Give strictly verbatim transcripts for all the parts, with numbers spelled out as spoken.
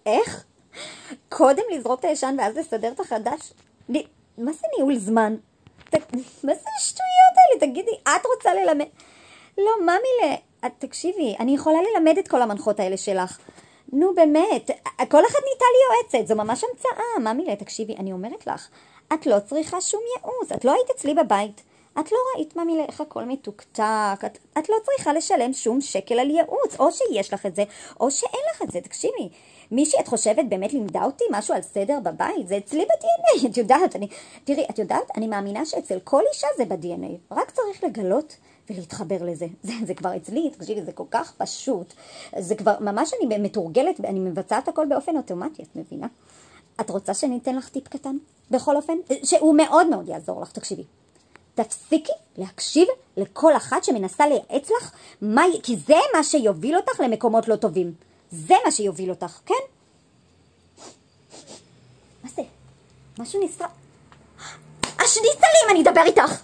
איך? קודם לזרוק את הישן ואז לסדר את החדש? מה זה ניהול זמן? מה זה השטויות האלה? תגידי, את רוצה ללמד? לא, מאמילה, תקשיבי, אני יכולה ללמד את כל המנחות האלה שלך. נו באמת, כל אחד נהייתה לי יועצת, זו ממש המצאה. מאמילה, תקשיבי, אני אומרת לך, את לא צריכה שום ייעוץ, את לא היית אצלי בבית. את לא ראית, מאמילה, איך הכל מתוקתק, את, את לא צריכה לשלם שום שקל על ייעוץ, או שיש לך את זה, או שאין לך את זה. תקשיבי, מי שאת חושבת באמת לימדה אותי משהו על סדר בבית, זה אצלי ב-די אן איי, את יודעת, אני, תראי, את יודעת, אני מאמינה שאצל כל אישה זה ב-די אן איי, רק צריך לגלות ולהתחבר לזה. זה, זה כבר אצלי, תקשיבי, זה כל כך פשוט, זה כבר, ממש אני מתורגלת, אני מבצעת הכל באופן אוטומטי, את מבינה? את רוצה שאני אתן לך טיפ קטן? בכל אופן, שהוא מאוד מאוד יעזור לך, תקשיבי. תפסיקי להקשיב לכל אחת שמנסה לייעץ לך, מה, כי זה מה שיוביל אותך למקומות לא טובים. זה מה שיוביל אותך, כן? מה זה? משהו נסתר... השניצלים, אני אדבר איתך!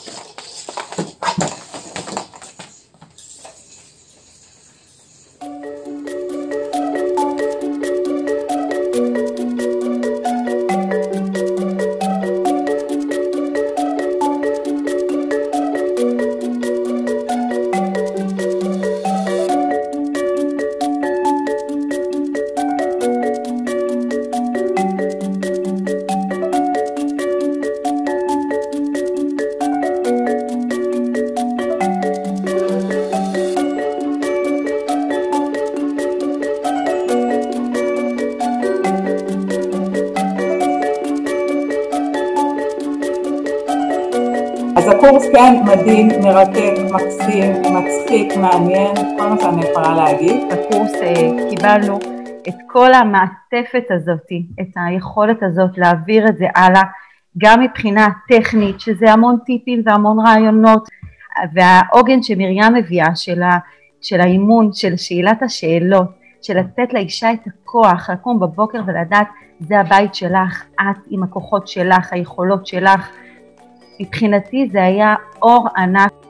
אז הקורס כן מדהים, מרתק, מקסים, מצחיק, מעניין, כל מה שאני יכולה להגיד. בקורס קיבלנו את כל המעטפת הזאת, את היכולת הזאת להעביר את זה הלאה, גם מבחינה טכנית, שזה המון טיפים והמון רעיונות, והעוגן שמרים מביאה של, ה, של האימון, של שאלת השאלות, של לתת לאישה את הכוח, לקום בבוקר ולדעת, זה הבית שלך, את עם הכוחות שלך, היכולות שלך, מבחינתי זה היה אור ענק.